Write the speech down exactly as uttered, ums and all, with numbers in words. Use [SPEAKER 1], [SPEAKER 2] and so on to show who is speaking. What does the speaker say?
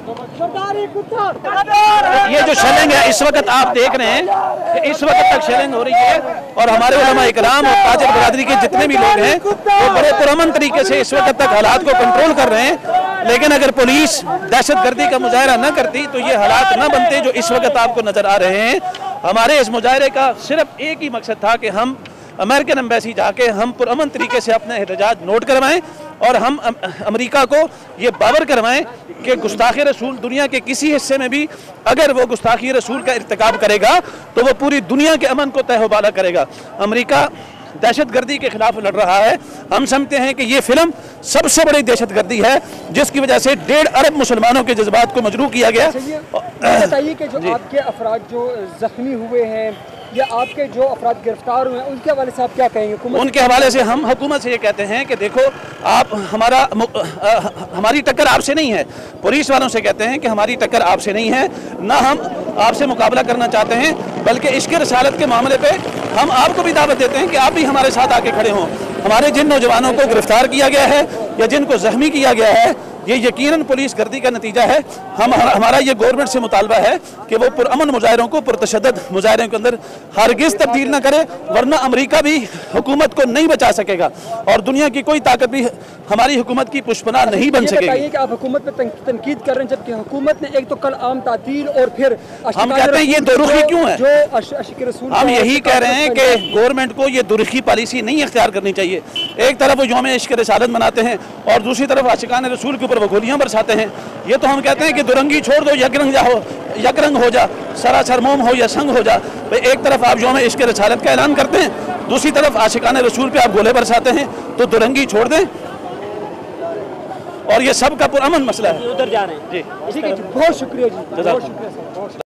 [SPEAKER 1] ये जो शेलिंग है इस वक्त आप देख रहे हैं कि इस वक्त तक शेलिंग हो रही है और हमारे उलमा इकराम और ताजिर बरादरी के जितने भी लोग हैं वो बड़े पुरअमन तरीके से इस वक्त तक हालात को कंट्रोल कर रहे हैं। लेकिन अगर पुलिस दहशतगर्दी का मुजाहरा न करती तो ये हालात न बनते जो इस वक्त आपको नजर आ रहे हैं। हमारे इस मुजाहरे का सिर्फ एक ही मकसद था कि हम अमेरिकन एम्बेसी जाके हम पुरअमन तरीके से अपने एहतजाज नोट करवाएं और हम अमेरिका को ये बावर करवाएं कि गुस्ताखी रसूल दुनिया के किसी हिस्से में भी अगर वो गुस्ताखी रसूल का इर्तिकाब करेगा तो वो पूरी दुनिया के अमन को तहवाला करेगा। अमेरिका दहशतगर्दी के खिलाफ लड़ रहा है। हम समझते हैं कि ये फिल्म सबसे बड़ी दहशतगर्दी है जिसकी वजह से डेढ़ अरब मुसलमानों के जज्बात को मजरूह किया गया।
[SPEAKER 2] बताइए कि जो आपके अफराद जो जख्मी हुए हैं या आपके जो अफराद गिरफ्तार हुए हैं उनके हवाले से आप क्या कहेंगे?
[SPEAKER 1] उनके हवाले से हम हुकूमत से ये कहते हैं कि देखो आप हमारा आ, हमारी टक्कर आपसे नहीं है। पुलिस वालों से कहते हैं कि हमारी टक्कर आपसे नहीं है, ना हम आपसे मुकाबला करना चाहते हैं, बल्कि इश्क़ रसालत के मामले पे हम आपको भी दावत देते हैं कि आप भी हमारे साथ आके खड़े हों। हमारे जिन नौजवानों को गिरफ्तार किया गया है या जिनको जख्मी किया गया है ये यकीनन पुलिस गर्दी का नतीजा है। हम हमारा ये गवर्नमेंट से मुतालबा है कि वो पुरअमन मुजाहिरों को पुरतशद्दद मुजाहिरों के अंदर हरगिज़ तब्दील ना करे, वरना अमेरिका भी हुकूमत को नहीं बचा सकेगा और दुनिया की कोई ताकत भी हमारी हुकूमत की पुष्पनाह नहीं बन सकेगी।
[SPEAKER 2] कि आप हुकूमत पे तनकीद कर रहे हैं जबकि हुकूमत ने एक तो कल आम तातील और फिर
[SPEAKER 1] हम कहते हैं ये दुरुखी क्यों है?
[SPEAKER 2] जो रसूल
[SPEAKER 1] हम यही कह रहे हैं कि गवर्नमेंट को ये दुरुखी पॉलिसी नहीं इख्तियार करनी चाहिए। एक तरफ वो यौम इश्क़ रसालत मनाते हैं और दूसरी तरफ आशिकान रसूल के ऊपर वो गोलियां बरसाते हैं। ये तो हम कहते हैं कि दुरंगी छोड़ दो, यकरंग जा हो यकरंग हो जा, सरासर मोम हो या संग हो जा। एक तरफ आप यौम इश्क़ रसालत का ऐलान करते हैं, दूसरी तरफ आशिकान रसूल पे आप गोले बरसाते हैं, तो दुरंगी छोड़ दें और ये सब का पुरअमन मसला है।
[SPEAKER 2] उधर जा रहे हैं जी। ठीक है, बहुत शुक्रिया जी, बहुत शुक्रिया।